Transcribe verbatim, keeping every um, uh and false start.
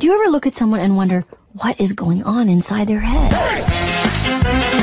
Do you ever look at someone and wonder what is going on inside their head?